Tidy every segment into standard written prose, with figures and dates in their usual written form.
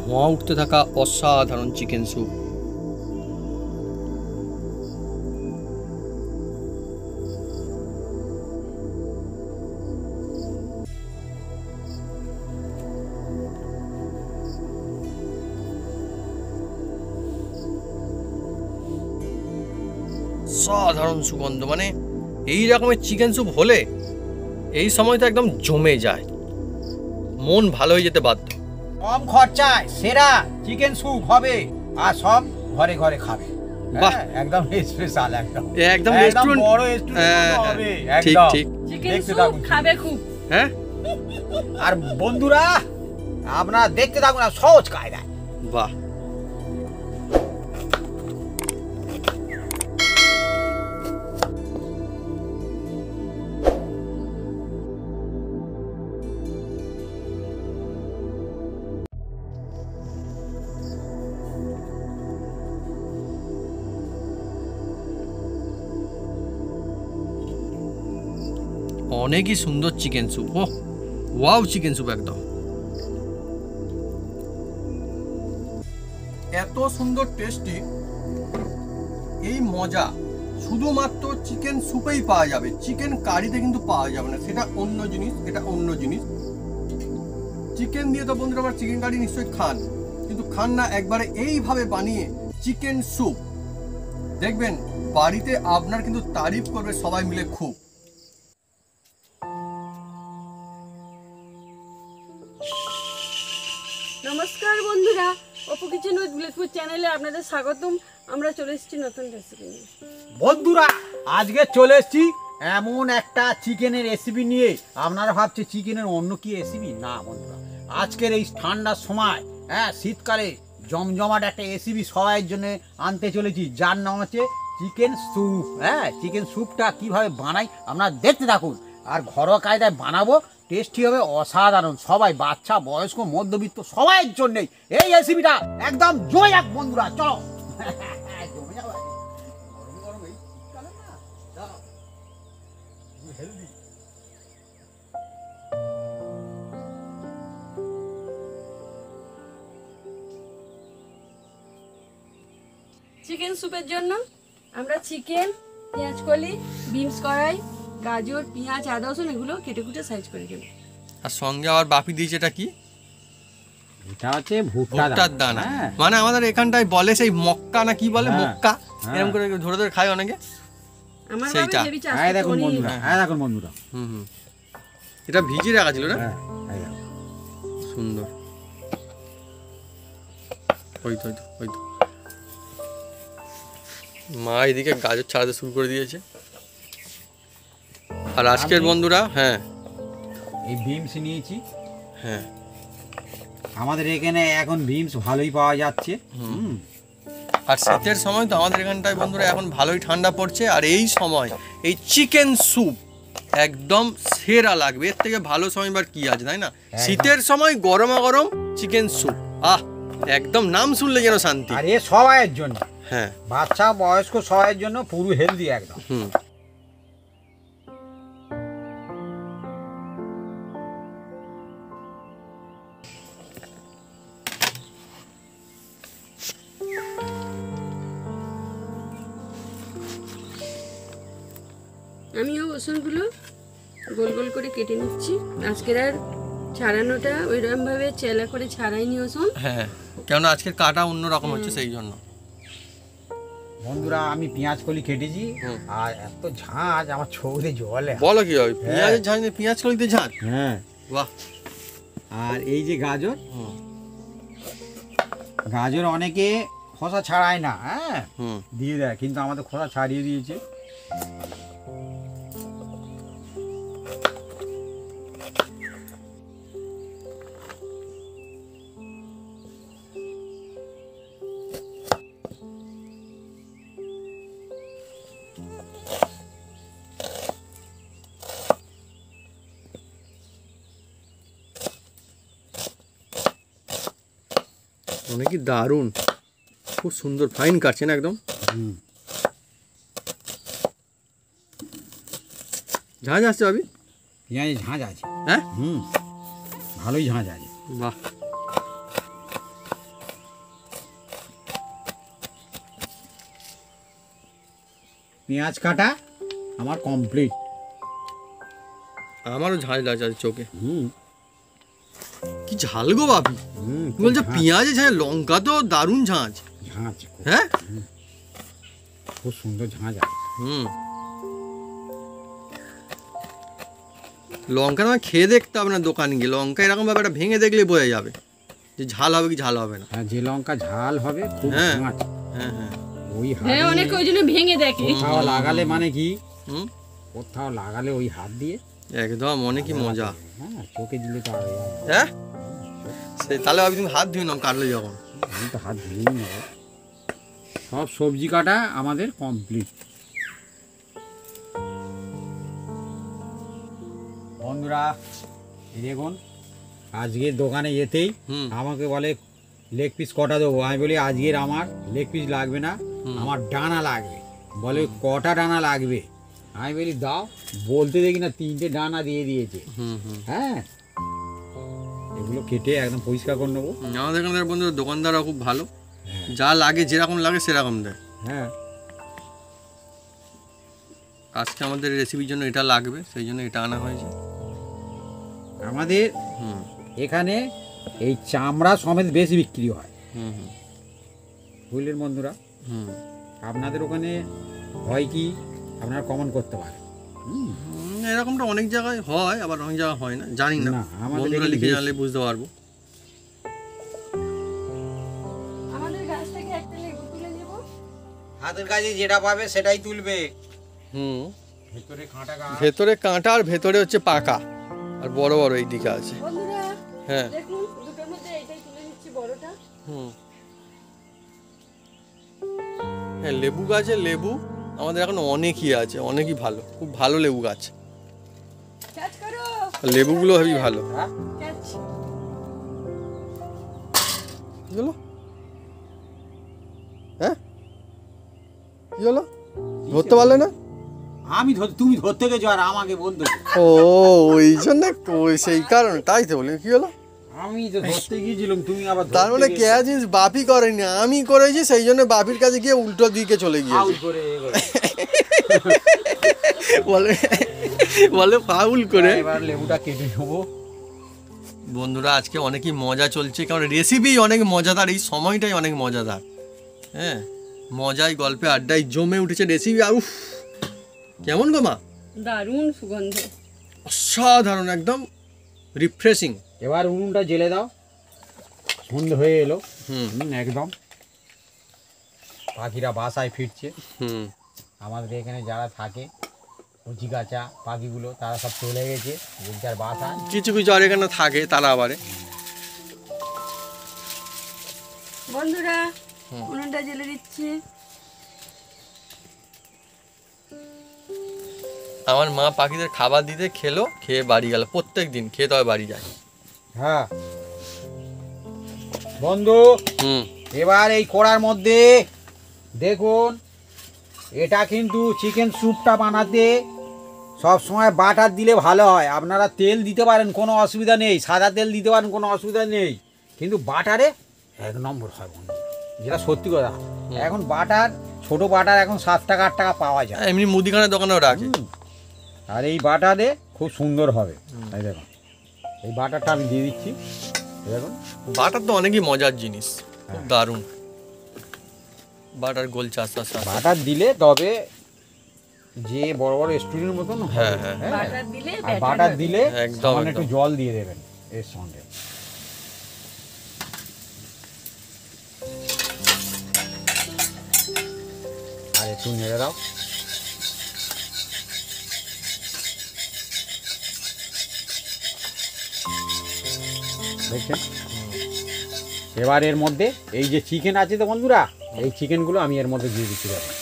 ধোঁয়া উঠতে থাকা অসাধারণ চিকেন স্যুপ। সাধারণ সুগন্ধ, মানে এই রকমের চিকেন স্যুপ হলে এই সময় তো একদম জমে যায়, মন ভালো হয়ে যেতে বাধ্য। কম খরচায় সেরা চিকেন স্যুপ হবে আর সব ঘরে ঘরে খাবে। বাহ, একদম স্পেশাল, একদম একদম রেস্টুরেন্ট, বড় রেস্টুরেন্ট হবে ঠিক একদম। ঠিক, চিকেন স্যুপ খাবে খুব। হ্যাঁ, আর বন্ধুরা আপনারা দেখতে থাকুন আর সহজ কায়দায়। বাহ, অনেকই সুন্দর চিকেন স্যুপ। ও ওয়াও, চিকেন স্যুপ একদম এত সুন্দর টেস্টি। এই মজা শুধুমাত্র চিকেন স্যুপেই পাওয়া যাবে, চিকেন কারিতে কিন্তু পাওয়া যাবে না, সেটা অন্য জিনিস, এটা অন্য জিনিস। চিকেন দিয়ে তো বন্ধুরা আমার চিকেন কারি নিশ্চয়ই খান, কিন্তু খান না একবারে এইভাবে বানিয়ে চিকেন স্যুপ, দেখবেন বাড়িতে আপনার কিন্তু তারিফ করবে সবাই মিলে খুব। নমস্কার বন্ধুরা, অপু কিচেন উইথ ভিলেজপুর চ্যানেলে আপনাদের স্বাগতম। আমরা চলে এসেছি নতুন রেসিপি নিয়ে। বন্ধুরা আজকে চলে এসেছি এমন একটা চিকেনের রেসিপি নিয়ে। আপনারা ভাবছে চিকেনের অন্য কি রেসিপি? না বন্ধুরা, আজকের এই ঠান্ডার সময়, শীতকালে জমজমাট একটা রেসিপি সবাইয়ের জন্য আনতে চলেছি, যার নাম হচ্ছে চিকেন স্যুপ। চিকেন স্যুপটা কিভাবে বানাই আপনারা দেখতে থাকুন, আর ঘরোয়া কায়দায় বানাবো, টেস্টি হবে অসাধারণ। সবাই, বাচ্চা, বয়স্ক, মধ্যবিত্ত সবাইয়ের জন্যই এই রেসিপিটা একদম জমে যাক বন্ধুরা। চলো জমে যাবে, গরম গরম এই শীতকালে না, দাও হেলদি। চিকেন স্যুপের জন্য আমরা চিকেন, পেঁয়াজ কলি, বিনস কড়াই, গাজর, পেঁয়াজ, আদা, রসুন এগুলো কেটে কুটে সাইজ করে দেবো। আর সঙ্গে আবার বাপি দিয়েছে এটা কি? এটা হচ্ছে ভুট্টার দানা। মানে আমাদের এখানটায় বলে সেই মক্কা না কি বলে, মক্কা, এরকম করে ধরে ধরে খায় অনেকে। আমার সেইটা। বাবা হেভি চাষ হ্যাঁ করতো দেখুন উনি। বন্ধুরা, হ্যাঁ দেখুন বন্ধুরা, এটা ভিজিয়ে রাখা ছিল না? হ্যাঁ এই দেখুন। সুন্দর। ওই তো ওই তো মা এদিকে গাজর ছাড়াতে শুরু করে দিয়েছে। আর আজকের বন্ধুরা, হ্যাঁ এই বিমস নিয়েছি। হ্যাঁ, আমাদের এখানে এখন বিমস ভালোই পাওয়া যাচ্ছে। আর শীতের সময় তো আমাদের এখানটায় বন্ধুরা এখন ভালোই ঠান্ডা পড়ছে, আর এই সময় এই চিকেন স্যুপ একদম সেরা লাগবে। এর থেকে ভালো সময় বার কি আছে, তাই না? শীতের সময় গরমা গরম চিকেন স্যুপ, আহ একদম নাম শুনলে যেন শান্তি। আর এ সবাইয়ের জন্য, হ্যাঁ, বাচ্চা, বয়স্ক সবাইয়ের জন্য পুরো হেলদি একদম। আমিও রসুনগুলো গোল গোল করে কেটে নিচ্ছি। আজকের আর ছাড়ানোটা ওইরকম ভাবে চেলা করে ছাড়াইনি রসুন। হ্যাঁ, কেন আজকের কাটা অন্যরকম হচ্ছে সেই জন্য। বন্ধুরা আমি পেঁয়াজ কলি কেটেছি, আর এত ঝাঁজ আমার চোখে জল। বলো কি হবে? পেঁয়াজের ঝাঁজ, পেঁয়াজ কলিতে ঝাঁজ? হ্যাঁ, বাহ। আর এই যে গাজর, গাজর অনেকে খোসা ছাড়ায় না, দিয়ে দেয়, কিন্তু আমাদের খোসা ছাড়িয়ে দিয়েছে। অনেকই দারুণ, খুব সুন্দর ফাইন কাটছে না একদম। ঝাঁঝ আসছে ভাবি? পেঁয়াজে ঝাঁঝ আছে, হ্যাঁ, ভালোই ঝাঁঝ আছে। বাহ। পেঁয়াজ কাটা আমার কমপ্লিট। আমারও ঝাল লাগছে আজ চোখে। হুম কি ঝাল গো বাপি, হুম বলছে পেঁয়াজে ঝাল, লঙ্কা তো দারুণ ঝাঁঝ। ঝাঁঝ হ্যাঁ খুব সুন্দর ঝাঁঝ আছে। হুম, লঙ্কা তোমার খেয়ে দেখতে হবে না দোকানে গিয়ে, লঙ্কা এরকম ভাবে একটা ভেঙে দেখলে বোঝা যাবে যে ঝাল হবে কি ঝাল হবে না। হ্যাঁ যে লঙ্কা ঝাল হবে খুব হ্যাঁ। ঝাঁঝ। হ্যাঁ হ্যাঁ ওই হ্যাঁ হাত অনেক ওই জন্য ভেঙে দেখে। কোথাও লাগালে মানে কি, হুম, কোথাও লাগালে ওই হাত দিয়ে একদম অনেক মজা। হ্যাঁ চোখে দিলে তো আর হ্যাঁ সেই তাহলে ভাবি তুমি হাত ধুয়ে নাও কাটলে যখন। আমি তো হাত ধুয়েই নেবো। সব সবজি কাটা আমাদের কমপ্লিট। বন্ধুরা এই দেখুন, আজকের দোকানে যেতেই হুম আমাকে বলে লেগ পিস কটা দেবো। আমি বলি আজকের আমার লেগ পিস লাগবে না, আমার ডানা লাগবে। বলে কটা ডানা লাগবে, আমি বলি দাও। বলতে দেখি না 3টে ডানা দিয়ে দিয়েছে। হুম হুম। হ্যাঁ এগুলো কেটে একদম পরিষ্কার করে নেবো। আমাদের এখানকার বন্ধু দোকানদাররা খুব ভালো, হ্যাঁ যা লাগে যেরকম লাগে সেরকম দেয়। হ্যাঁ আজকে আমাদের রেসিপির জন্য এটা লাগবে, সেই জন্য এটা আনা হয়েছে। আমাদের হুম এখানে এই চামড়া সমেত বেশি বিক্রি হয়, হুম হুম বুঝলেন বন্ধুরা। হুম। আপনাদের ওখানে হয় কি আপনারা কমন করতে পারেন। এরকমটা অনেক জায়গায় হয়, আবার অনেক জায়গায় হয় না, জানি না। না, আমাদের বন্ধুরা এখানে লিখে বেশ- জানলে বুঝতে পারবো। আমাদের গাছ থেকে একটা লেবু তুলে নেব। হাতের কাজে যেটা পাবে সেটাই তুলবে। হুম, ভেতরে কাঁটা ভেতরে কাঁটা আর ভেতরে হচ্ছে পাকা, আর বড় বড় এই দিকে আছে। বন্ধুরা হ্যাঁ দেখুন দুটোর মধ্যে এইটাই তুলে নিচ্ছি বড়টা। হুম। হ্যাঁ লেবু গাছে লেবু আমাদের এখন অনেকই আছে, অনেকই ভালো, খুব ভালো লেবু গাছ। ক্যাচ করো। আর লেবুগুলো হেবি ভালো। ক্যাচ। কি হলো? হ্যাঁ কি হলো, ধরতে পারলে না? আমি তুমি ধরতে গেছো আর আমাকে বলতো। ও ওই জন্য সেই কারণে, তাই তো বলি কি হলো। আমি তো ধরতে গিয়েছিলাম, তুমি আবার তার মানে কে আছিস, বাপি করেনি আমি করেছি, সেই জন্য বাপির কাছে গিয়ে উল্টো দিকে চলে গিয়েছে। বলে বলে ফাউল করে। এবার লেবুটা কেটে নেবো। বন্ধুরা আজকে অনেকই মজা চলছে, কারণ রেসিপি অনেক মজাদার, এই সময়টাই অনেক মজাদার। হ্যাঁ মজায় গল্পে আড্ডায় জমে উঠেছে রেসিপি। আর উফ কেমন গো মা, দারুণ সুগন্ধ। অসাধারণ, একদম রিফ্রেশিং। এবার উনুনটা জেলে দাও, সন্ধে হয়ে এলো। হুম একদম পাখিরা বাসায় ফিরছে। হুম আমাদের এখানে যারা থাকে কচি কাঁচা পাখিগুলো তারা সব চলে গেছে যার বাসায়। কিছু কিছু আর এখানে থাকে তারা আবারে। বন্ধুরা উনুনটা জ্বেলে দিচ্ছি। আমার মা পাখিদের খাবার দিতে খেলো, খেয়ে বাড়ি গেল, প্রত্যেক দিন খেয়ে তবে বাড়ি যায়। হ্যাঁ বন্ধু, হুম এবার এই কড়ার মধ্যে দেখুন, এটা কিন্তু চিকেন স্যুপটা বানাতে সব সময় বাটার দিলে ভালো হয়। আপনারা তেল দিতে পারেন, কোনো অসুবিধা নেই, সাদা তেল দিতে পারেন, কোনো অসুবিধা নেই, কিন্তু বাটারে 1 নম্বর হয় বন্ধু, যেটা সত্যি কথা। এখন বাটার, ছোট বাটার এখন 7 টাকা 8 টাকা পাওয়া যায়। এমনি মুদিখানার দোকানেও রাখে। আর এই বাটারে খুব সুন্দর হবে। এই দেখুন, এই বাটারটা আমি দিয়ে দিচ্ছি। দেখুন বাটার তো অনেকই মজার জিনিস, খুব দারুণ। বাটার গোল চাষ চাষ। বাটার দিলে তবে যে বড় বড় রেস্টুরেন্টের মতন হবে। হ্যাঁ, হ্যাঁ। হ্যাঁ। বাটার দিলে আর better বাটার হবে। দিলে একদম, সামান্য একটু একদম। জল দিয়ে দেবেন এর সঙ্গে। আর একটু নেড়ে দাও। দেখছেন, এবার এর মধ্যে এই যে চিকেন আছে তো বন্ধুরা, এই চিকেনগুলো আমি এর মধ্যে দিয়ে দিচ্ছি। দেখুন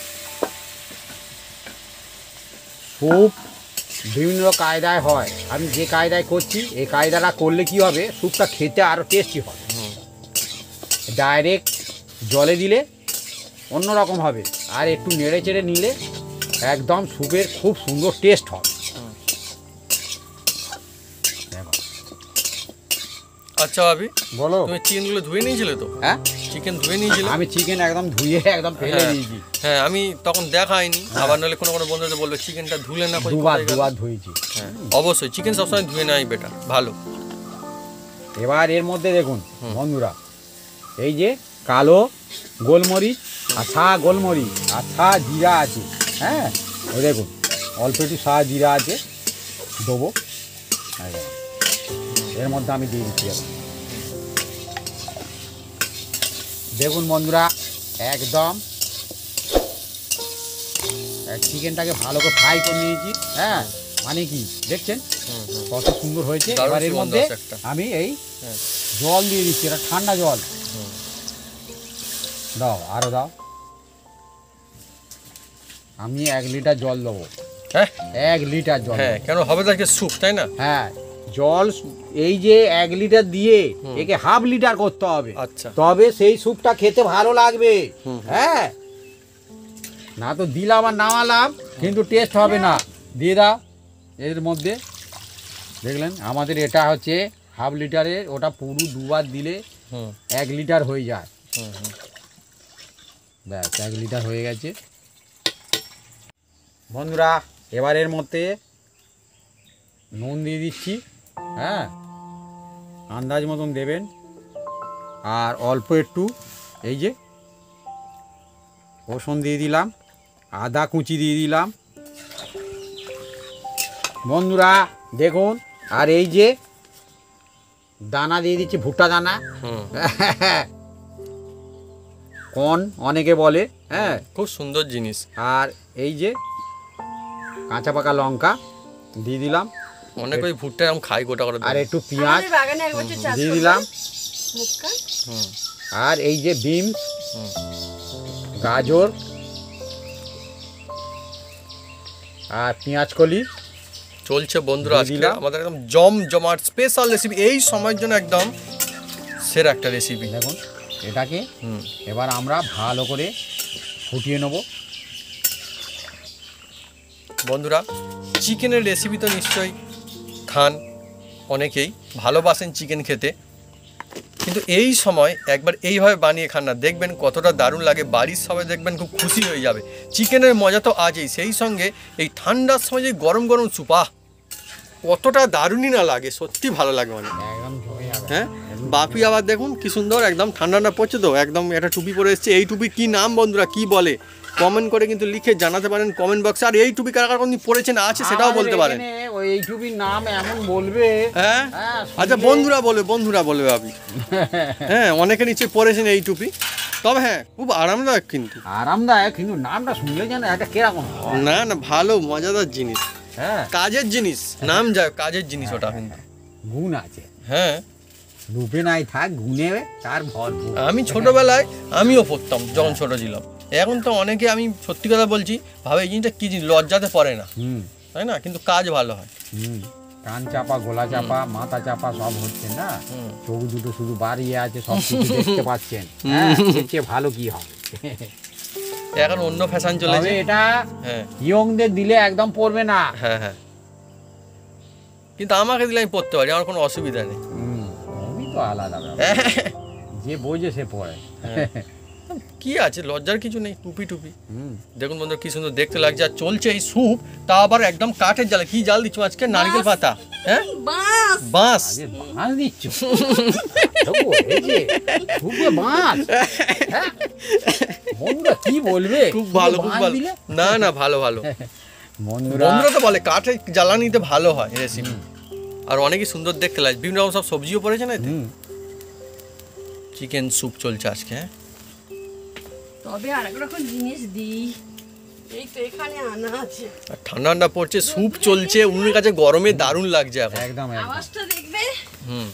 স্যুপ বিভিন্ন কায়দায় হয়, আমি যে কায়দায় করছি এই কায়দাটা করলে কি হবে, স্যুপটা খেতে আরও টেস্টি হবে। ডাইরেক্ট জলে দিলে অন্যরকম হবে, আর একটু নেড়ে চেড়ে নিলে একদম স্যুপের খুব সুন্দর টেস্ট হবে। আচ্ছা ভাবি, বলো। তুমি চিকেনগুলো ধুয়ে নিয়েছিলে তো? হ্যাঁ চিকেন ধুয়ে নিয়েছিলাম। আমি চিকেন একদম ধুয়ে একদম ফেলে হ্যাঁ। দিয়েছি। হ্যাঁ, আমি তখন দেখাইনি, আবার নাহলে কোনো কোনো বন্ধুদের বললো চিকেনটা ধুলে না কই দুবার কোথায় গেল? দুবার ধুয়েছি। হ্যাঁ, অবশ্যই চিকেন সবসময় ধুয়ে নেওয়াই বেটার, ভালো। এবার এর মধ্যে দেখুন বন্ধুরা, এই যে কালো গোলমরিচ আর সা গোলমরিচ আর সা জিরা আছে। হ্যাঁ, ওই দেখুন অল্প একটু সা জিরা আছে, দেবো। এর মধ্যে আমি দিয়ে দিচ্ছি এখন। দেখুন বন্ধুরা, একদম চিকেনটাকে ভালো করে ফ্রাই করে নিয়েছি। হ্যাঁ, মানে কি দেখছেন কত সুন্দর হয়েছে। দারুণ এবার এর সুগন্ধ মধ্যে আছে একটা। আমি এই হ্যাঁ। জল দিয়ে দিচ্ছি, এটা ঠান্ডা জল। দাও, আরো দাও। আমি 1 লিটার জল দেবো। হ্যাঁ 1 লিটার জল হ্যাঁ, দেবো। কেন হবে তো আজকে স্যুপ, তাই না? হ্যাঁ, জল এই যে 1 লিটার দিয়ে একে হাফ লিটার করতে হবে, আচ্ছা। তবে সেই স্যুপটা খেতে ভালো লাগবে। হুম। হ্যাঁ, না তো দিলাম আর নামালাম কিন্তু টেস্ট হবে না। দিয়ে দাও এর মধ্যে। দেখলেন আমাদের এটা হচ্ছে হাফ লিটারের, ওটা পুরো দুবার দিলে হুম 1 লিটার হয়ে যায়। হুম হুম। ব্যাস 1 লিটার হয়ে গেছে বন্ধুরা। এবার এর মধ্যে নুন দিয়ে দিচ্ছি। হ্যাঁ, আন্দাজ মতন দেবেন। আর অল্প একটু এই যে রসুন দিয়ে দিলাম, আদা কুচি দিয়ে দিলাম বন্ধুরা, দেখুন। আর এই যে দানা দিয়ে দিচ্ছি, ভুট্টা দানা, হুম, কর্ন অনেকে বলে। হ্যাঁ, খুব সুন্দর জিনিস। আর এই যে কাঁচা পাকা লঙ্কা দিয়ে দিলাম, অনেক ওই ভুট্টা এরকম খাই গোটা করে আর দেয়। একটু পেঁয়াজ আমাদের বাগানে এক বছর চাষ দিয়ে করলাম দিলাম, মুক্কা। হুম আর এই যে বিনস, হুম। গাজর আর পেঁয়াজ কলি চলছে বন্ধুরা দিয়ে আজকে দিলাম। আমাদের একদম জমজমাট স্পেশাল রেসিপি, এই সময়ের জন্য একদম সেরা একটা রেসিপি। দেখুন এটাকে হুম, এবার আমরা ভালো করে ফুটিয়ে নেব। বন্ধুরা চিকেনের রেসিপি তো নিশ্চয়ই খান, অনেকেই ভালোবাসেন চিকেন খেতে, কিন্তু এই সময় একবার এইভাবে বানিয়ে খান না, দেখবেন কতটা দারুণ লাগে। বাড়ির সবাই দেখবেন খুব খুশি হয়ে যাবে। চিকেনের মজা তো আছেই, সেই সঙ্গে এই ঠান্ডার সময় যে গরম গরম সুপা কতটা দারুণই না লাগে, সত্যি ভালো লাগে মানে। একদম জমে যাবে। হ্যাঁ, বাপি আবার দেখুন কি সুন্দর একদম ঠান্ডা ঠান্ডা পড়ছে তো, একদম একটা টুপি পরে এসছে। এই টুপি কি নাম বন্ধুরা, কি বলে কমেন্ট করে কিন্তু লিখে জানাতে পারেন কমেন্ট বক্সে। আর এই টুপি কারা কারা কোনদিন পরেছেন আছে সেটাও বলতে পারেন। আমাদের এখানে ওই ইউটিউবের নাম এমন বলবে। হ্যাঁ হ্যাঁ, আচ্ছা, শুনলে- বন্ধুরা বলবে আপনি। হ্যাঁ, অনেকে নিশ্চয়ই পরেছেন এই টুপি, তবে হ্যাঁ খুব আরামদায়ক কিন্তু। আরামদায়ক, কিন্তু নামটা শুনলে যেন একটা কিরকম হয়। না না, ভালো মজাদার জিনিস, হ্যাঁ, কাজের জিনিস, নাম যায় কাজের জিনিস ওটা কিন্তু। গুণ আছে, হ্যাঁ, রূপে নাই থাক গুণে তার ভরপুর। আমি ছোটবেলায় আমিও পড়তাম যখন ছোট ছিলাম। এখন তো অনেকে, আমি সত্যি কথা বলছি, ভাবে এই জিনিসটা কি জিনিস, লজ্জাতে পড়ে না, হুম তাই না? কিন্তু কাজ ভালো হয়। হুম, কান চাপা, গলা চাপা, মাথা চাপা সব হচ্ছে না। হুম। চোখ দুটো শুধু বাড়িয়ে আছে, সব কিছু দেখতে পাচ্ছেন। হ্যাঁ, এর চেয়ে ভালো কি হবে? এখন অন্য ফ্যাশন তবে চলেছে। এটা হ্যাঁ ইয়ংদের দিলে একদম পড়বে না। হ্যাঁ হ্যাঁ, কিন্তু আমাকে দিলে আমি পড়তে পারি, আমার কোনো অসুবিধা নেই। আমি তো আলাদা ব্যাপার। হ্যাঁ, যে বোঝে সে পড়ে। কি আছে, লজ্জার কিছু নেই, টুপি টুপি। হুম, দেখুন বন্ধু কি সুন্দর দেখতে লাগছে। আর চলছে এই স্যুপ, তা আবার একদম কাঠের জালে। কি জাল দিচ্ছ আজকে? নারকেল পাতা, হ্যাঁ, বাস বাঁশ। আগে বাঁশ দিচ্ছ? দেখো, এই যে শুকনো বাঁশ। হ্যাঁ? বন্ধুরা কি বলবে? খুব ভালো, খুব বাঁশ ভালো। দিলে? না না, ভালো ভালো। বন্ধুরা বন্ধুরা তো বলে কাঠের জ্বালানিতে ভালো হয় রেসিপি। আর অনেকই সুন্দর দেখতে লাগে, বিভিন্ন রকম সব সবজিও পড়েছে না এতে। হুম, চিকেন স্যুপ চলছে আজকে। হ্যাঁ, তবে আর এক রকম জিনিস দিই, এই তো এখানে আনা আছে। আর ঠান্ডা ঠান্ডা পড়ছে, স্যুপ চলছে উনুনের কাছে, গরমে দারুণ লাগছে এখন। একদম একদম। আওয়াজটা দেখবে। হুম,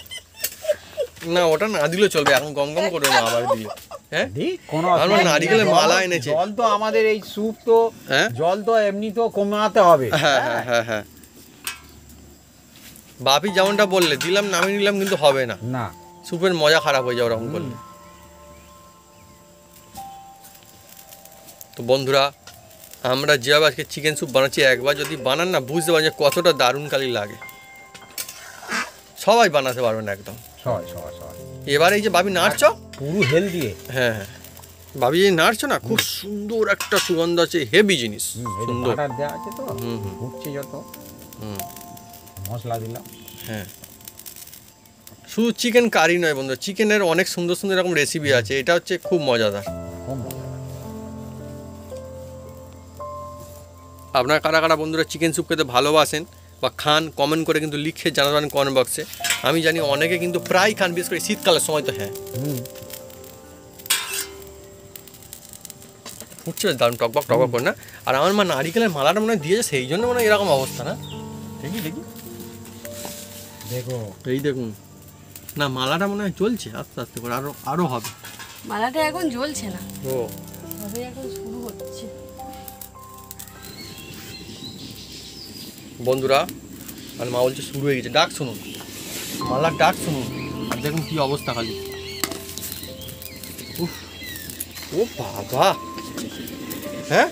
না ওটা না দিলেও চলবে, এখন গম গম করবে না আবার দিয়ে। হ্যাঁ, ঠিক, কোনো আমার অসুবিধা নেই। নারিকেলের জল- মালা এনেছে। জল তো আমাদের এই স্যুপ তো, হ্যাঁ? জল তো এমনি তো কমাতে হবে। হ্যাঁ হ্যাঁ হ্যাঁ হ্যাঁ, বাপি যেমনটা বললে দিলাম, নামিয়ে নিলাম, কিন্তু হবে না, না, স্যুপের মজা খারাপ হয়ে যাবে ওরকম করলে। তো বন্ধুরা আমরা যেভাবে আজকে চিকেন স্যুপ বানাচ্ছি, একবার যদি বানান না, বুঝতে পারছেন কতটা দারুণ কালি লাগে। সবাই বানাতে পারবেন একদম। সবাই সবাই সবাই। এবার এই যে বাপি নাড়ছ, পুরো হেলদি। হ্যাঁ হ্যাঁ ভাবি এই নাড়ছো না, খুব সুন্দর একটা সুগন্ধ আছে, হেভি জিনিস, সুন্দর। বাটার দেওয়া আছে তো, হুম হুম ফুটছে যত হুম মশলা দিলাম। হ্যাঁ শুধু চিকেন কারি নয় বন্ধুরা, চিকেনের অনেক সুন্দর সুন্দর এরকম রেসিপি আছে, এটা হচ্ছে খুব মজাদার। খুব মজা। আপনারা কারা কারা বন্ধুরা চিকেন স্যুপ খেতে ভালোবাসেন বা খান, কমেন্ট করে কিন্তু লিখে জানাবেন কমেন্ট বক্সে। আমি জানি অনেকে কিন্তু প্রায় খান, বিশেষ করে শীতকালের সময় তো। হ্যাঁ ফুটছে দারুণ টকবক টকবক করে না। আর আমার মা নারিকেলের মালাটা মনে হয় দিয়েছে, সেই জন্য মনে হয় এরকম অবস্থা না। দেখি দেখি দেখো এই দেখুন না, মালাটা মনে হয় চলছে আস্তে আস্তে করে, আরো আরো হবে। মালাটা এখন জ্বলছে না, ও তবে এখন শুরু হচ্ছে। বন্ধুরা আর মা বলছে শুরু হয়ে গেছে, ডাক শুনুন, মালার ডাক শুনুন, আর দেখুন কি অবস্থা খালি। উফ, ও বাবা, হ্যাঁ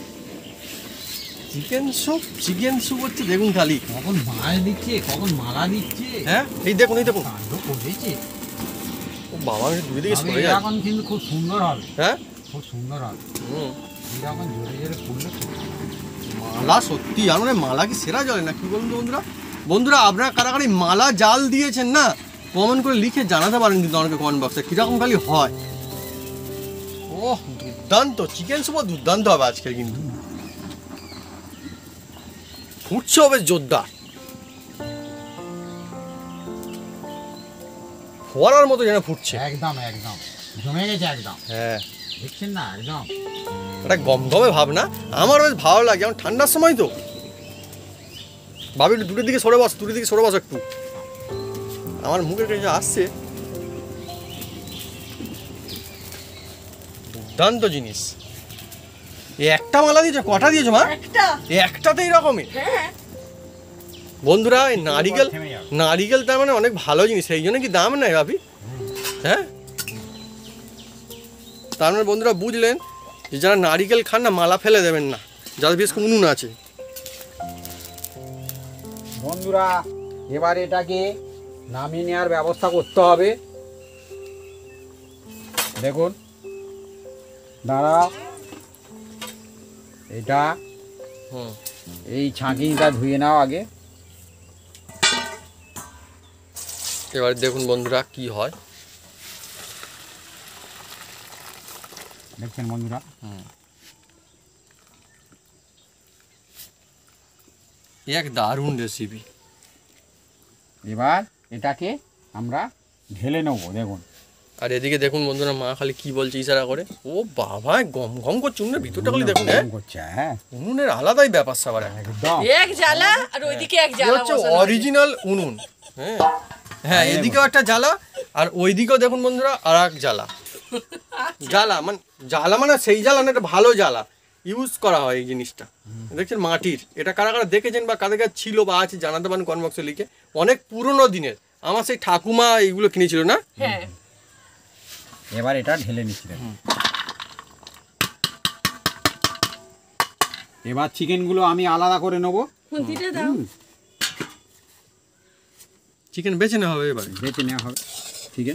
চিকেন স্যুপ হচ্ছে, দেখুন খালি। কখন মাছ দিচ্ছে, কখন মালা দিচ্ছে। হ্যাঁ এই দেখুন এই দেখুন, কাণ্ড করেছে। ও বাবা দুই দিকে তবে সরে যায়। এখন কিন্তু খুব সুন্দর হবে, হ্যাঁ খুব সুন্দর হবে। হুম এরকম জোরে জোরে ফুললে মালা সত্যি, আর মানে মালা কি সেরা জলে না, কি বলুন তো বন্ধুরা। বন্ধুরা আপনারা কারা কারা এই মালা জাল দিয়েছেন না, কমেন্ট করে লিখে জানাতে পারেন কিন্তু আমাকে কমেন্ট বক্সে কীরকম খালি হয়। ওহ দুর্দান্ত চিকেন স্যুপও দুর্দান্ত হবে আজকের, কিন্তু ফুটছে হবে জোরদার, ফোয়ারার মতো যেন ফুটছে। একদম একদম জমে গেছে একদম, হ্যাঁ দেখছেন না একদম। একটা গমগমে ভাব না, আমার বেশ ভালো লাগে, যেমন ঠান্ডার সময় তো। ভাবি একটু দূরের দিকে সরে বস, দূরের দিকে সরে বস একটু, আমার মুখের কাছে আসছে। দুর্দান্ত জিনিস। এই একটা মালা দিয়েছো, কটা দিয়েছো মা? একটা, একটাতেই রকমের। হ্যাঁ বন্ধুরা এই নারিকেল, থেমে যাবে। নারিকেল তার মানে অনেক ভালো জিনিস, সেই জন্য কি দাম নেই ভাবি? হ্যাঁ তার মানে বন্ধুরা বুঝলেন যে যারা নারিকেল খান না, মালা ফেলে দেবেন না, যাদের বিশেষ করে উনুন আছে। বন্ধুরা এবার এটাকে নামিয়ে নেওয়ার ব্যবস্থা করতে হবে। দেখুন দাঁড়াও, এটা হুম এই ছাঁকিটা ধুয়ে নাও আগে। এবার দেখুন বন্ধুরা কি হয়। দেখছেন বন্ধুরা, এক দারুণ রেসিপি। এবার এটাকে আমরা ঢেলে নেবো। দেখুন আর এদিকে দেখুন বন্ধুরা মা খালি কি বলছে ইশারা করে, ও বাবা গম গম করছে উনুনের ভিতরটা খালি দেখুন। হ্যাঁ করছে, হ্যাঁ উনুনের আলাদাই ব্যাপার স্যাপার, একদম। এক জ্বালা আর ওইদিকে এক জ্বালা হচ্ছে বসানো আছে। অরিজিনাল উনুন। হ্যাঁ হ্যাঁ এদিকেও একটা জ্বালা, আর ওইদিকেও দেখুন বন্ধুরা আর এক জ্বালা। জ্বালা মানে সেই জ্বালা না, এটা ভালো জ্বালা ইউজ করা হয় এই জিনিসটা। দেখছেন মাটির, এটা কারা কারা দেখেছেন বা কাদের কাছে ছিল বা আছে জানাতে পারেন কমেন্ট বক্সে লিখে। অনেক পুরনো দিনের, আমার সেই ঠাকুমা এইগুলো কিনেছিল না। হ্যাঁ এবার এটা ঢেলে নিচ্ছি। এবার চিকেনগুলো আমি আলাদা করে নেবো। খুন্তিটা দাও। চিকেন বেছে নেওয়া হবে এবার, বেছে নেওয়া হবে চিকেন।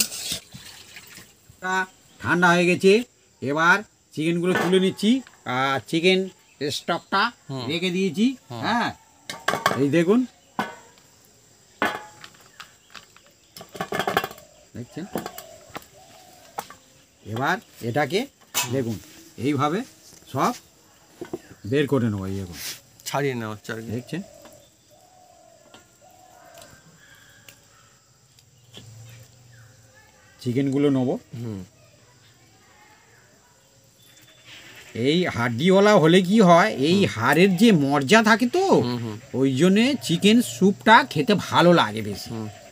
ঠান্ডা হয়ে গেছে, এবার চিকেনগুলো তুলে নিচ্ছি। আর চিকেন স্টকটা রেখে দিয়েছি। হ্যাঁ এই দেখুন, দেখছেন। এবার এটাকে দেখুন এইভাবে সব বের করে নেবো। এই দেখুন ছাড়িয়ে নেওয়া হচ্ছে আর কি। দেখছেন, চিকেনগুলো নেবো। এই হাড্ডিওয়ালা হলে কি হয়, এই হাড়ের যে মর্যা থাকে তো, ওই জন্যে চিকেন স্যুপটা খেতে ভালো লাগে বেশি।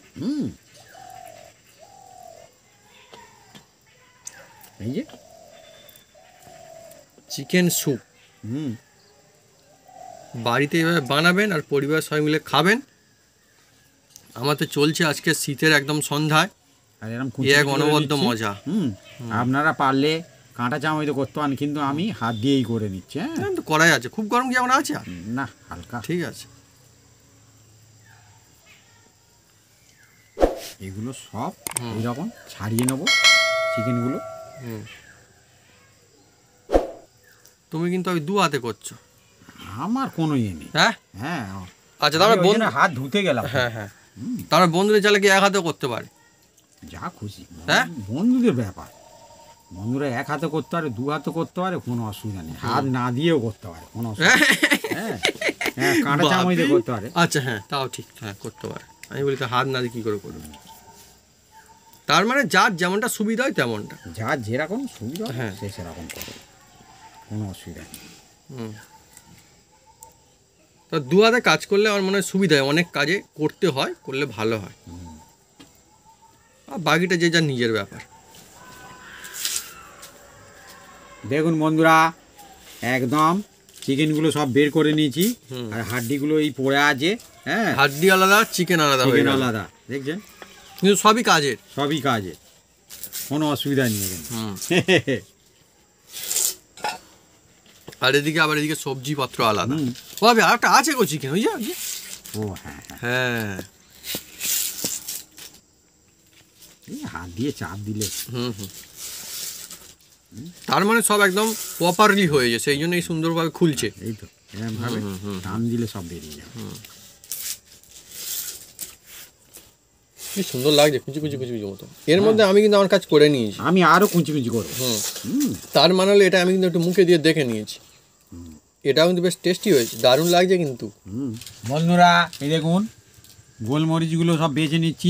এই যে চিকেন স্যুপ বাড়িতে এভাবে বানাবেন আর পরিবারের সবাই মিলে খাবেন। আমার তো চলছে আজকে শীতের একদম সন্ধ্যায়, আর এরকম এক অনবদ্য মজা। আপনারা পারলে কাঁটা চামচ করতে পারেন, কিন্তু আমি হাত দিয়েই করে নিচ্ছি। হ্যাঁ তো করাই আছে, খুব গরম কি এখন আছে আর? না হালকা। ঠিক আছে, এগুলো সব এইরকম ছাড়িয়ে নেবো। চিকেনগুলো। তুমি কিন্তু ওই দু হাতে করছো। আমার কোনো ইয়ে নেই। হ্যাঁ হ্যাঁ, আচ্ছা, তারপরে আমি ওই জন্য হাত ধুতে গেলাম। হ্যাঁ হ্যাঁ, তারপরে বন্ধুদের চাইলে কি এক হাতেও করতে পারে? যা খুশি, হ্যাঁ? বন্ধুদের ব্যাপার। বন্ধুরা এক হাতে করতে পারে, দু হাতে করতে পারে, কোনো অসুবিধা নেই। হাত না দিয়েও করতে পারে, কোনো অসুবিধা নেই। হ্যাঁ হ্যাঁ, কাঁটা চামচ দিয়ে করতে পারে। আচ্ছা হ্যাঁ, তাও ঠিক, হ্যাঁ করতে পারে। আমি বলি তো হাত না দিয়ে কী করে করবে? তার মানে যার যেমনটা সুবিধা হয় তেমনটা। যার যেরকম সুবিধা হ্যাঁ। সে সেরকম করে, কোনো অসুবিধা নেই। তো দু হাতে কাজ করলে আমার মনে হয় সুবিধা হয়, অনেক কাজে করতে হয়, করলে ভালো হয়। আর বাকিটা যে যার নিজের ব্যাপার। দেখুন বন্ধুরা, একদম চিকেনগুলো সব বের করে নিয়েছি। হুম। আর হাড্ডিগুলো এই পড়ে আছে। হ্যাঁ, হাড্ডি আলাদা, চিকেন আলাদা হয়ে চিকেন গেল। আলাদা, দেখছেন? কিন্তু সবই কাজের। সবই কাজে, কোনো অসুবিধা নেই এখানে। আর এদিকে আবার এদিকে সবজিপত্র আলাদা। হুম। ও ভাবি আর একটা আছে গো চিকেন, ওই যে ও হ্যাঁ হ্যাঁ, হ্যাঁ। এই হাত দিয়ে চাপ দিলে। হুম হুম। তার মানে সব একদম প্রপারলি হয়েছে, সেই জন্য এই সুন্দরভাবে খুলছে। এই তো এরকম ভাবে টান দিলে সব বেরিয়ে যাবে। কি সুন্দর লাগছে, কুচি কুচি কুচি কুচি মতো। এর মধ্যে আমি কিন্তু আমার কাজ করে নিয়েছি। আমি আরো কুচি কুচি করবো। হুম। তার মানে হলো এটা আমি কিন্তু একটু মুখে দিয়ে দেখে নিয়েছি। এটাও কিন্তু বেশ টেস্টি হয়েছে, দারুণ লাগছে কিন্তু। বন্ধুরা এই দেখুন, গোলমরিচগুলো সব বেছে নিচ্ছি।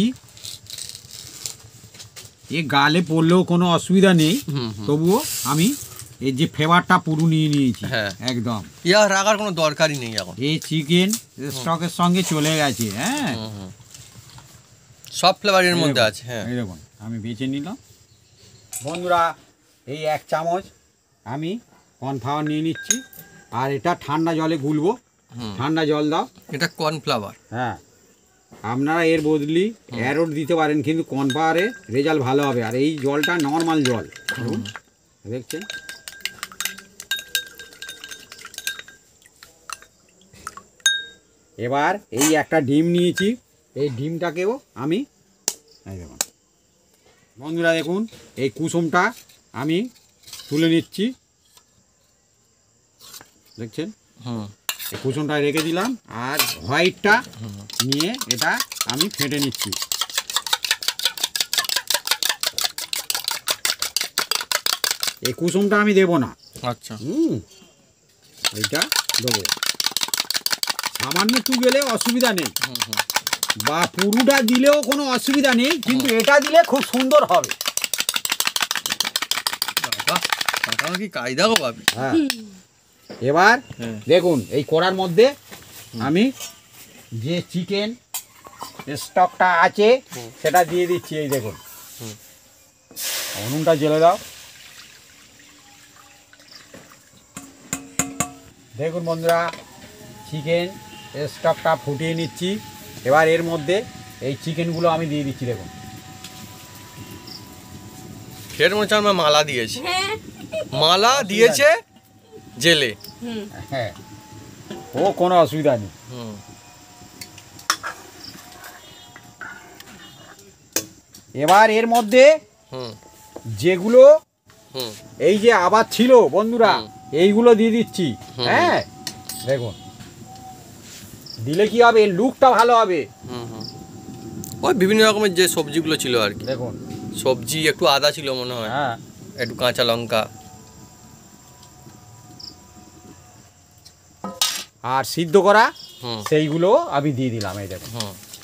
এ গালে পড়লেও কোনো অসুবিধা নেই, তবুও আমি এই যে ফ্লেভারটা পুরো নিয়ে নিয়েছি। হ্যাঁ। একদম ইয়া রাখার কোনো দরকারই নেই এখন। এই চিকেন স্টকের সঙ্গে চলে গেছে। হ্যাঁ, সব ফ্লেভার এর মধ্যে আছে। হ্যাঁ, এই দেখুন আমি বেছে নিলাম। বন্ধুরা এই 1 চামচ আমি কর্নফ্লাওয়ার নিয়ে নিচ্ছি। আর এটা ঠান্ডা জলে গুলবো। ঠান্ডা জল দাও। এটা কর্নফ্লাওয়ার। হ্যাঁ, আপনারা এর বদলি অ্যারোট দিতে পারেন, কিন্তু কর্নফ্লাওয়ারে রেজাল্ট ভালো হবে। আর এই জলটা নর্মাল জল, দেখছেন? এবার এই একটা ডিম নিয়েছি, এই ডিমটাকেও আমি এই দেখুন বন্ধুরা, দেখুন এই কুসুমটা আমি তুলে নিচ্ছি, দেখছেন? এই কুসুমটা রেখে দিলাম। আর হোয়াইটটা নিয়ে এটা আমি ফেটে নিচ্ছি। এই কুসুমটা আমি দেবো না। আচ্ছা। এইটা দেবো। সামান্য একটু গেলে অসুবিধা নেই, বা পুরোটা দিলেও কোনো অসুবিধা নেই, কিন্তু এটা দিলে খুব সুন্দর হবে। বাবা কি কায়দা গো ভাবি। হ্যাঁ, এবার দেখুন এই কড়ার মধ্যে আমি যে চিকেন স্টকটা আছে সেটা দিয়ে দিচ্ছি। এই দেখুন, উনুনটা জ্বেলে দাও। দেখুন বন্ধুরা, চিকেন স্টকটা ফুটিয়ে নিচ্ছি। এবার এর মধ্যে এই চিকেনগুলো আমি দিয়ে দিচ্ছি। দেখুন, ফের মনে হচ্ছে আমার মালা দিয়েছে। মালা দিয়েছে জেলে। হ্যাঁ, ও কোনো অসুবিধা নেই। এবার এর মধ্যে যেগুলো এই যে আবার ছিল বন্ধুরা, এইগুলো দিয়ে দিচ্ছি। হ্যাঁ, দেখুন দিলে কি হবে, লুকটা ভালো হবে। ওই বিভিন্ন রকমের যে সবজিগুলো ছিল আর কি। দেখুন সবজি, একটু আদা ছিল মনে হয়, হ্যাঁ, একটু কাঁচা লঙ্কা, আর সিদ্ধ করা সেইগুলো আমি দিয়ে দিলাম। এই দেখুন,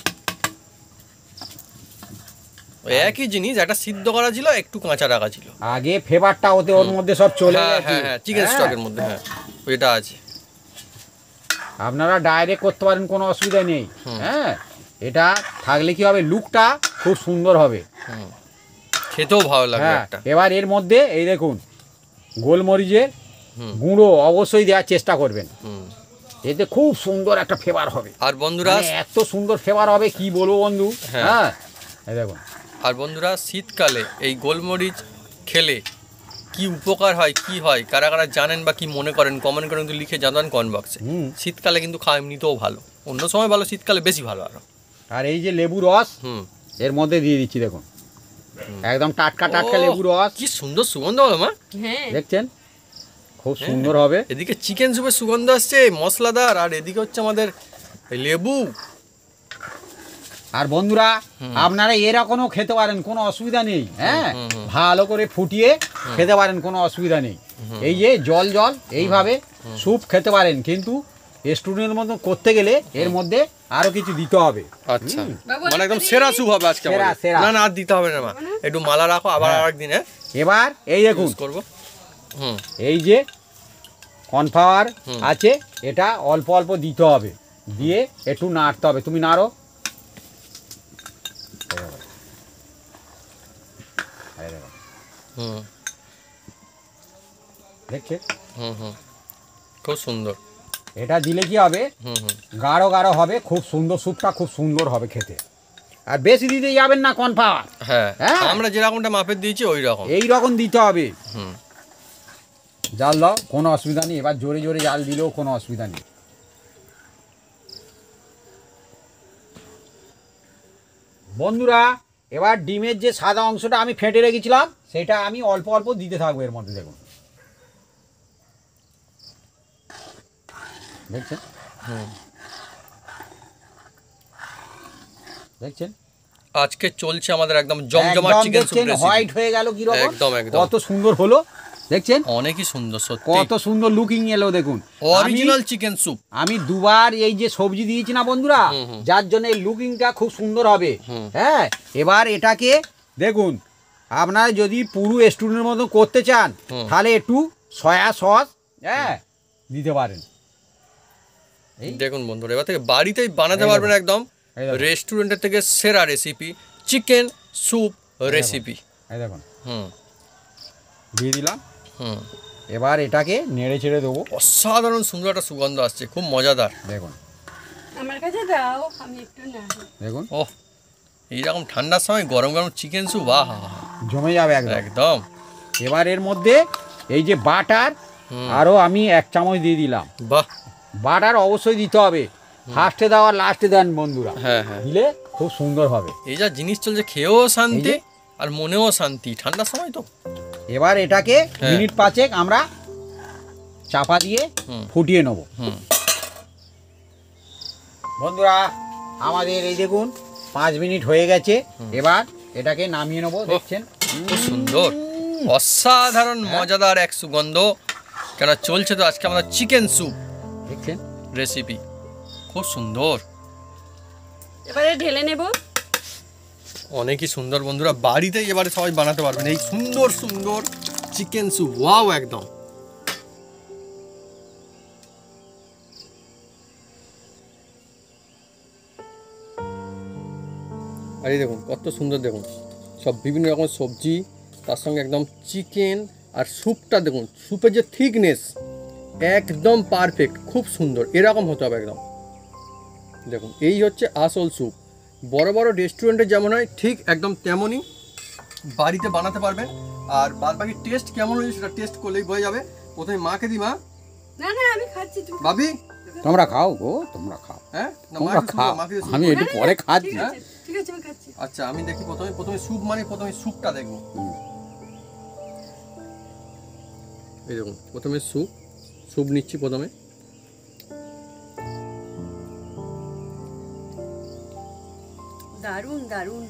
ওই একই জিনিস, একটা সিদ্ধ করা ছিল, একটু কাঁচা রাখা ছিল। আগে ফ্লেভারটা ওতে ওর মধ্যে সব চলে হ্যাঁ গেছে। হ্যাঁ হ্যাঁ, চিকেন স্টকের মধ্যে। হ্যাঁ, ওইটা আছে। আপনারা ডাইরেক্ট করতে পারেন, কোনো অসুবিধা নেই। হ্যাঁ, এটা থাকলে কি হবে, লুকটা খুব সুন্দর হবে, খেতেও ভালো লাগবে হ্যাঁ। একটা। এবার এর মধ্যে এই দেখুন গোলমরিচের গুঁড়ো অবশ্যই দেওয়ার চেষ্টা করবেন, এতে খুব সুন্দর একটা ফ্লেভার হবে। আর বন্ধুরা, মানে এত সুন্দর ফ্লেভার হবে কি বলবো বন্ধু। হ্যাঁ, এই দেখুন। আর বন্ধুরা, শীতকালে এই গোলমরিচ খেলে কি উপকার হয়, কি হয়, কারা কারা জানেন বা কি মনে করেন কমেন্ট করে কিন্তু লিখে জানান কমেন্ট বক্সে। শীতকালে কিন্তু খাওয়া এমনিতেও ভালো, অন্য সময় ভালো, শীতকালে বেশি ভালো আরো। আর এই যে লেবু রস এর মধ্যে দিয়ে দিচ্ছি। দেখুন একদম টাটকা টাটকা ও, লেবু রস, কি সুন্দর সুগন্ধ হলো মা। হ্যাঁ দেখছেন খুব সুন্দর হবে। এদিকে চিকেন সুপের সুগন্ধ আসছে মশলাদার, আর এদিকে হচ্ছে আমাদের লেবু। আর বন্ধুরা আপনারা এরকমও খেতে পারেন, কোনো অসুবিধা নেই। হ্যাঁ, ভালো করে ফুটিয়ে খেতে পারেন, কোনো অসুবিধা নেই। এই যে জল জল এইভাবে স্যুপ খেতে পারেন, কিন্তু স্টুডেন্টের মতো করতে গেলে এর মধ্যে আরো কিছু দিতে হবে। আচ্ছা, বাবু, মানে একদম একটা সেরা দিই? সুপ হবে আজকে সেরা, আমাদের। সেরা। না না, আর দিতে হবে না মা, একটু মালা রাখো, আবার হ্যাঁ। আরেকদিন এবার এই দেখুন ইউজ করবো। হুম এই যে কর্নফ্লাওয়ার আছে, এটা অল্প অল্প দিতে হবে, দিয়ে একটু নাড়তে হবে। তুমি নাড়ো, হুম দেখছে হুম হুম, খুব সুন্দর। এটা দিলে কি হবে, হুম হুম, গাঢ় গাঢ় হবে, খুব সুন্দর স্যুপটা, খুব সুন্দর হবে খেতে। আর বেশি দিতে যাবেন না কর্নফ্লাওয়ার, হ্যাঁ হ্যাঁ। আমরা যেরকমটা মাপের দিয়েছি ওই রকম। এই রকম দিতে হবে। হুম, জাল দাও, কোনো অসুবিধা নেই। এবার জোরে জোরে জাল দিলেও কোনো অসুবিধা নেই। বন্ধুরা, এবার ডিমের যে সাদা অংশটা আমি ফেটে রেখেছিলাম, সেটা আমি অল্প অল্প দিতে থাকবো এর মধ্যে। দেখুন, দেখছেন হুম। দেখছেন আজকে চলছে আমাদের একদম জমজমাট একদম চিকেন সুপ দেখছেন রেসিপি। হোয়াইট হয়ে গেল কি রকম, একদম, একদম। কত সুন্দর হলো দেখছেন, অনেকই সুন্দর সত্যি, কত সুন্দর লুকিং এলো দেখুন। Original chicken soup. আমি দুবার এই যে সবজি দিয়েছি না বন্ধুরা, যার জন্য এই লুকিংটা খুব সুন্দর হবে। হ্যাঁ, এবার এটাকে দেখুন, আপনারা যদি পুরো স্টুডেন্টের মতো করতে চান, তাহলে একটু সয়া সস হ্যাঁ দিতে পারেন। এই দেখুন বন্ধুরা, এবার থেকে বাড়িতেই বানাতে এই পারবেন দেখুন। একদম এই দেখুন। রেস্টুরেন্টের থেকে সেরা রেসিপি, চিকেন স্যুপ রেসিপি। এই দেখুন হুম দিয়ে দিলাম। হুম, এবার এটাকে নেড়ে ছেড়ে দেবো। অসাধারণ সুন্দর একটা সুগন্ধ আসছে, খুব মজাদার। দেখুন আমার কাছে দাও, আমি একটু না। দেখুন ওহ, এইরকম ঠান্ডার সময় গরম গরম চিকেন স্যুপ, আহ জমে যাবে একদম। একদম। এবার এর মধ্যে এই যে বাটার আরও আমি 1 চামচ দিয়ে দিলাম। বাহ, বাটার অবশ্যই দিতে হবে, ফার্স্টে দেওয়া লাস্টে দেন বন্ধুরা, হ্যাঁ হ্যাঁ, দিলে খুব সুন্দর হবে। এই যা জিনিস চলছে, খেয়েও শান্তি এই যে। আর মনেও শান্তি ঠান্ডার সময় তো। এবার এটাকে হ্যাঁ। মিনিট 5 আমরা চাপা দিয়ে ফুটিয়ে নেব। হুম, বন্ধুরা, আমাদের এই দেখুন 5 মিনিট হয়ে গেছে। এবার এটাকে নামিয়ে নেব। দেখছেন খুব সুন্দর, অসাধারণ মজাদার এক সুগন্ধ। কেন চলছে তো আজকে আমাদের চিকেন স্যুপ দেখছেন রেসিপি, খুব সুন্দর, এবারে ঢেলে নেব। অনেকই সুন্দর বন্ধুরা, বাড়িতেই এবারে সবাই বানাতে পারবেন এই সুন্দর সুন্দর চিকেন স্যুপ। ওয়াও, একদম। আর এই দেখুন কত সুন্দর, দেখুন সব বিভিন্ন রকম সবজি, তার সঙ্গে একদম চিকেন, আর স্যুপটা দেখুন, স্যুপের যে থিকনেস একদম পারফেক্ট, খুব সুন্দর, এরকম হতে হবে একদম। দেখুন এই হচ্ছে আসল স্যুপ। বড় বড় রেস্টুরেন্টে যেমন হয় ঠিক একদম তেমনই বাড়িতে বানাতে পারবেন। আর বাদ বাকি টেস্ট কেমন হয়েছে সেটা টেস্ট করলেই বোঝা যাবে। প্রথমে মাকে দি, মা, না না, আমি খাচ্ছি, তুমি ভাবি, তোমরা খাও গো, তোমরা খাও, হ্যাঁ না, তোমরা মাকে শুরু খাও, করো, মাকে দিয়ে শুরু আমি করো। একটু পরে খাচ্ছি। ঠিক আছে, ঠিক আছে, আমি খাচ্ছি। আচ্ছা, আমি দেখি প্রথমে স্যুপ, মানে প্রথমে স্যুপটা দেখবো। হুম। এই দেখুন প্রথমে স্যুপ নিচ্ছি প্রথমে। দারুণ দারুণ।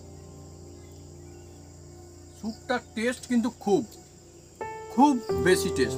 স্যুপটার টেস্ট কিন্তু খুব বেশি টেস্ট,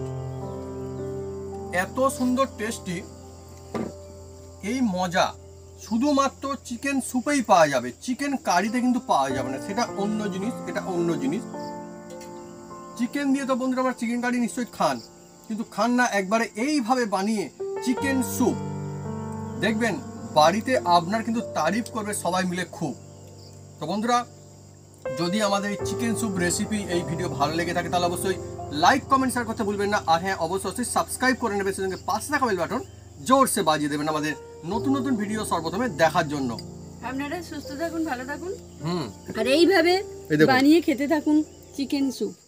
এত সুন্দর টেস্টি। এই মজা শুধুমাত্র চিকেন স্যুপেই পাওয়া যাবে, চিকেন কারিতে কিন্তু পাওয়া যাবে না, সেটা অন্য জিনিস, এটা অন্য জিনিস। চিকেন দিয়ে তো বন্ধুরা আমরা চিকেন কারি নিশ্চয়ই খান, কিন্তু খান না একবারে এইভাবে বানিয়ে চিকেন স্যুপ, দেখবেন বাড়িতে আপনার কিন্তু তারিফ করবে সবাই মিলে খুব। তো বন্ধুরা, যদি আমাদের এই চিকেন স্যুপ রেসিপি এই ভিডিও ভালো লেগে থাকে তাহলে অবশ্যই লাইক কমেন্ট শেয়ার করতে ভুলবেন না। আর হ্যাঁ, অবশ্যই সাবস্ক্রাইব করে নেবেন, সেজন্য পাশে থাকা বেল বাটন জোরসে বাজিয়ে দেবেন আমাদের নতুন নতুন ভিডিও সর্বপ্রথমে দেখার জন্য। আপনারা সুস্থ থাকুন, ভালো থাকুন, হুম, আর এইভাবে এই দেখুন। বানিয়ে খেতে থাকুন চিকেন স্যুপ।